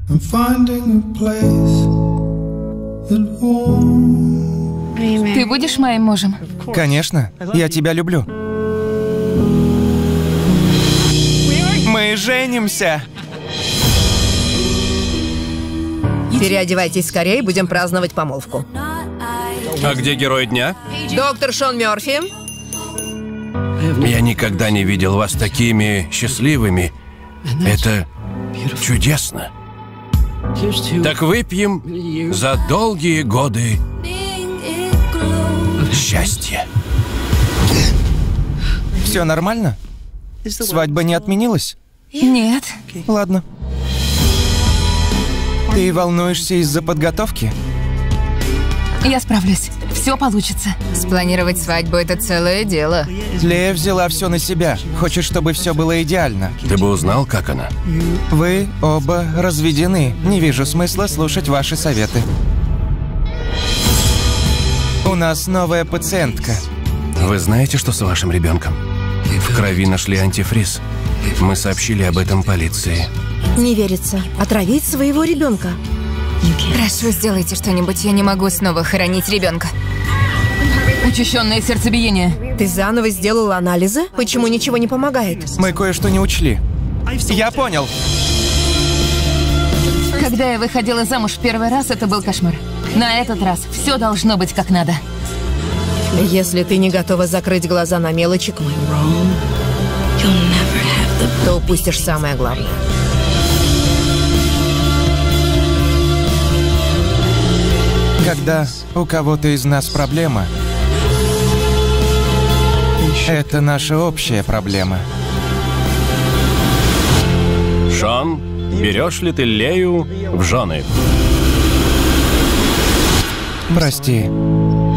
I'm finding a place that won't. Ты будешь моим мужем? Конечно, я тебя люблю. Мы женимся. Переодевайтесь скорее, будем праздновать помолвку. А где герой дня? Доктор Шон Мёрфи. Я никогда не видел вас такими счастливыми. Это чудесно. Так выпьем за долгие годы счастья. Все нормально? Свадьба не отменилась? Нет. Ладно. Ты волнуешься из-за подготовки? Я справлюсь. Все получится. Спланировать свадьбу – это целое дело. Лея взяла все на себя. Хочет, чтобы все было идеально. Ты бы узнал, как она? Вы оба разведены. Не вижу смысла слушать ваши советы. У нас новая пациентка. Вы знаете, что с вашим ребенком? В крови нашли антифриз. Мы сообщили об этом полиции. Не верится. Отравить своего ребенка. Прошу, сделайте что-нибудь. Я не могу снова хоронить ребенка. Учащенное сердцебиение. Ты заново сделал анализы? Почему ничего не помогает? Мы кое-что не учли. Я понял. Когда я выходила замуж в первый раз, это был кошмар. На этот раз все должно быть как надо. Если ты не готова закрыть глаза на мелочи, то упустишь самое главное. Когда у кого-то из нас проблема, это наша общая проблема. Шон, берешь ли ты Лею в жены? Прости.